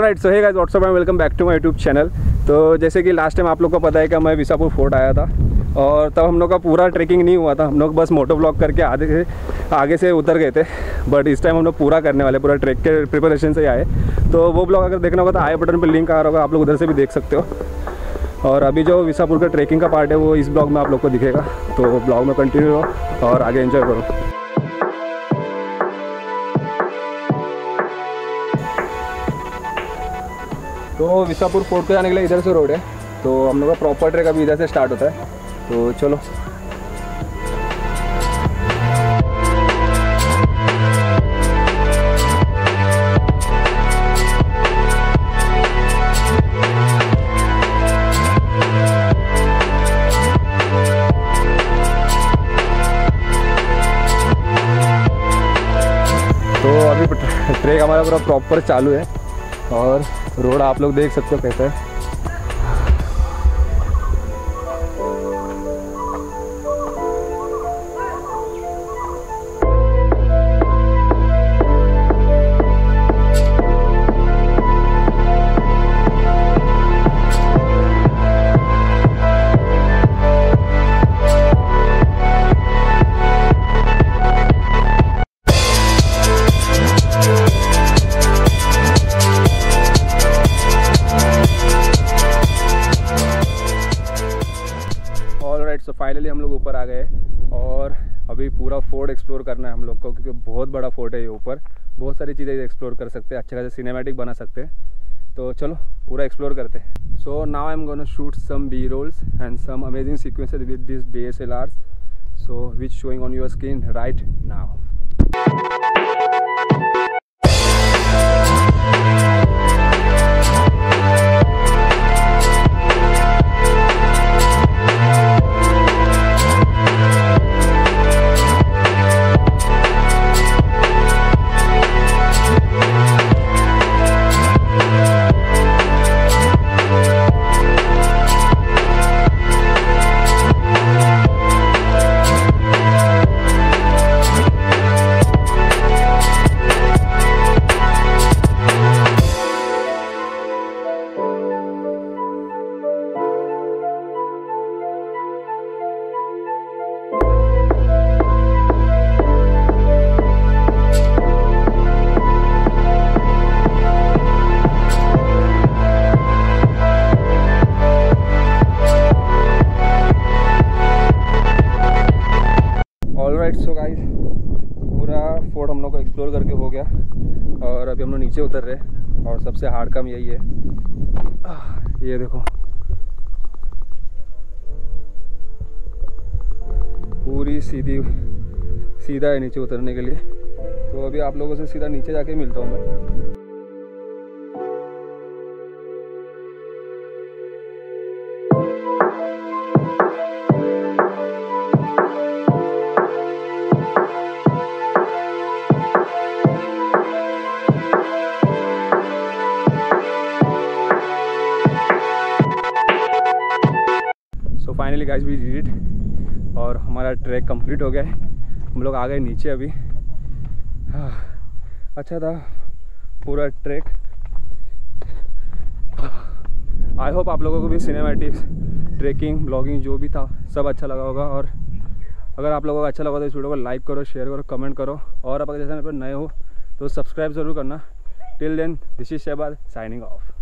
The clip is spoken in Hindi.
Alright, so hey guys, what's up and welcome back to my YouTube channel. तो जैसे कि लास्ट टाइम आप लोग को पता है कि मैं विसापुर फोर्ट आया था और तब हम लोग का पूरा ट्रैकिंग नहीं हुआ था। हम लोग बस मोटो ब्लॉग करके आगे से उतर गए थे। बट इस टाइम हम लोग पूरा करने वाले, पूरा ट्रैक के प्रिपरेशन से ही आए। तो वो ब्लॉग अगर देखना होगा तो आई बटन पर लिंक आ रहा होगा, आप लोग उधर से भी देख सकते हो। और अभी जो विसापुर का ट्रैकिंग का पार्ट है वो इस ब्लॉग में आप लोग को दिखेगा। तो ब्लॉग में कंटिन्यू हो और आगे एंजॉय करो। तो विसापुर फोर्ट को जाने के लिए इधर से रोड है, तो हम लोग का प्रॉपर ट्रैक अभी इधर से स्टार्ट होता है। तो चलो। तो अभी ट्रैक हमारा पूरा प्रॉपर चालू है और रोड आप लोग देख सकते हो कैसा है। सो फाइनली हम लोग ऊपर आ गए और अभी पूरा फोर्ट एक्सप्लोर करना है हम लोग को, क्योंकि बहुत बड़ा फोर्ट है ये। ऊपर बहुत सारी चीज़ें एक्सप्लोर कर सकते हैं, अच्छे खासे सिनेमैटिक बना सकते हैं। तो चलो पूरा एक्सप्लोर करते हैं। So now I am gonna shoot some B rolls and some amazing sequences with this DSLRs, so which showing on your screen right now. So guys, पूरा फोर्ट हम लोग को एक्सप्लोर करके हो गया और अभी हम लोग नीचे उतर रहे। और सबसे हार्ड काम यही है, ये देखो पूरी सीधा है नीचे उतरने के लिए। तो अभी आप लोगों से सीधा नीचे जाके मिलता हूँ मैं। So finally guys we did it और हमारा ट्रैक कंप्लीट हो गया है। हम लोग आ गए नीचे अभी। अच्छा था पूरा ट्रैक। आई होप आप लोगों को भी सिनेमैटिक्स, ट्रैकिंग, ब्लॉगिंग जो भी था सब अच्छा लगा होगा। और अगर आप लोगों को अच्छा लगा तो इस वीडियो को लाइक करो, शेयर करो, कमेंट करो। और आप अगर चैनल पर नए हो तो सब्सक्राइब ज़रूर करना। Till then, this is Shahbaz signing of.